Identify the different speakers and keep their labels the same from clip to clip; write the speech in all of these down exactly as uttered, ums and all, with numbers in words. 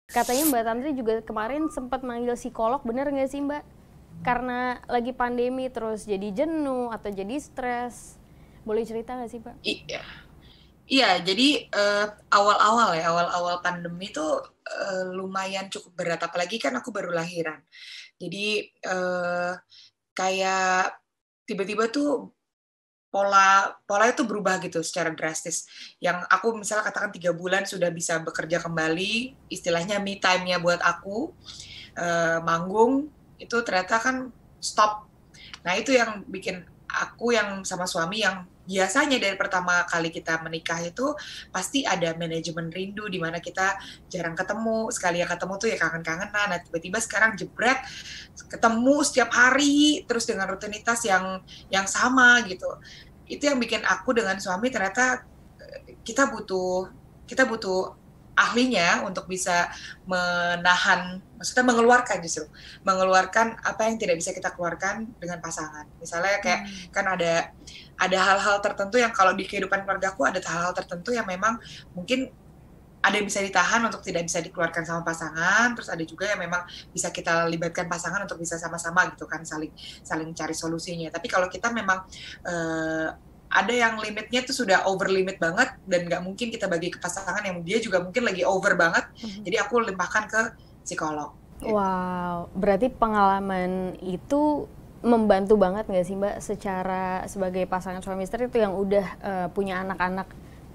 Speaker 1: Katanya Mbak Tantri juga kemarin sempat manggil psikolog, bener nggak sih Mbak? Karena lagi pandemi terus jadi jenuh atau jadi stres. Boleh cerita nggak sih Mbak?
Speaker 2: Iya, iya. Jadi eh, awal-awal ya, awal-awal pandemi tuh eh, lumayan cukup berat. Apalagi kan aku baru lahiran. Jadi eh, kayak tiba-tiba tuh pola pola itu berubah gitu secara drastis. Yang aku misalnya katakan tiga bulan sudah bisa bekerja kembali, istilahnya me time-nya buat aku eh, manggung itu ternyata kan stop. Nah, itu yang bikin aku yang sama suami yang biasanya dari pertama kali kita menikah itu pasti ada manajemen rindu di mana kita jarang ketemu, sekali ya ketemu tuh ya kangen-kangenan. Nah, tiba-tiba sekarang jebret ketemu setiap hari terus dengan rutinitas yang yang sama gitu. Itu yang bikin aku dengan suami ternyata kita butuh kita butuh ahlinya untuk bisa menahan, maksudnya mengeluarkan justru, mengeluarkan apa yang tidak bisa kita keluarkan dengan pasangan. Misalnya kayak
Speaker 1: Hmm.
Speaker 2: kan ada ada hal-hal tertentu yang kalau di kehidupan keluargaku ada hal-hal tertentu yang memang mungkin ada yang bisa ditahan untuk tidak bisa dikeluarkan sama pasangan, terus ada juga yang memang bisa kita libatkan pasangan untuk bisa sama-sama gitu kan saling saling cari solusinya. Tapi kalau kita memang eh, ada yang limitnya tuh sudah over limit banget dan nggak mungkin kita bagi ke pasangan yang dia juga mungkin lagi over banget. Jadi aku limpahkan ke psikolog. Gitu.
Speaker 1: Wow, berarti pengalaman itu membantu banget nggak sih Mbak secara sebagai pasangan suami istri itu yang udah eh, punya anak-anak?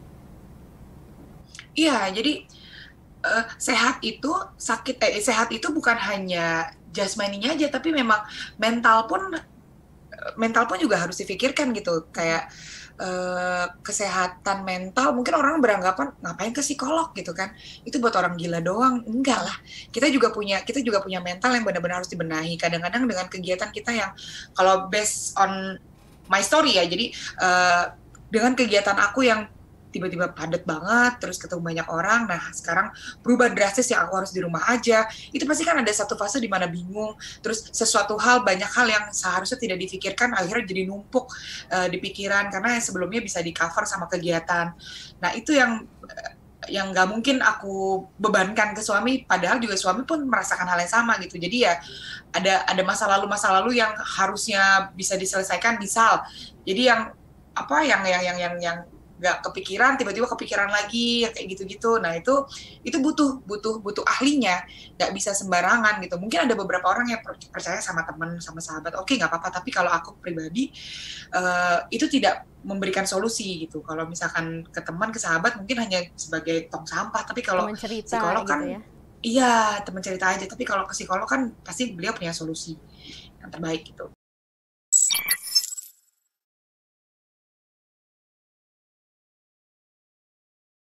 Speaker 2: Iya, jadi eh, sehat itu sakit eh, sehat itu bukan hanya jasmaninya aja, tapi memang mental pun mental pun juga harus dipikirkan gitu. Kayak eh, kesehatan mental mungkin orang beranggapan ngapain ke psikolog gitu kan, itu buat orang gila doang. Enggak lah, kita juga punya kita juga punya mental yang benar-benar harus dibenahi. Kadang-kadang dengan kegiatan kita yang kalau based on my story ya, jadi eh, dengan kegiatan aku yang tiba-tiba padat banget, terus ketemu banyak orang, nah sekarang berubah drastis yang aku harus di rumah aja, itu pasti kan ada satu fase di mana bingung, terus sesuatu hal, banyak hal yang seharusnya tidak difikirkan, akhirnya jadi numpuk uh, di pikiran, karena yang sebelumnya bisa di cover sama kegiatan. Nah itu yang yang nggak mungkin aku bebankan ke suami, padahal juga suami pun merasakan hal yang sama gitu. Jadi ya ada ada masa lalu masa lalu yang harusnya bisa diselesaikan, misal jadi yang apa yang yang yang yang yang nggak kepikiran tiba-tiba kepikiran lagi ya kayak gitu-gitu. Nah itu itu butuh butuh butuh ahlinya, nggak bisa sembarangan gitu. Mungkin ada beberapa orang yang percaya sama teman sama sahabat, oke nggak apa-apa, tapi kalau aku pribadi uh, itu tidak memberikan solusi gitu. Kalau misalkan ke teman ke sahabat mungkin hanya sebagai tong sampah, tapi kalau
Speaker 1: Teman cerita
Speaker 2: psikolog
Speaker 1: gitu
Speaker 2: kan
Speaker 1: ya?
Speaker 2: iya teman cerita aja, tapi kalau ke psikolog kan pasti beliau punya solusi yang terbaik gitu.